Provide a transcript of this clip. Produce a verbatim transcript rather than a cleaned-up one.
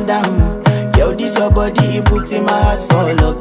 down. Yo, this your body, it put in my heart for luck.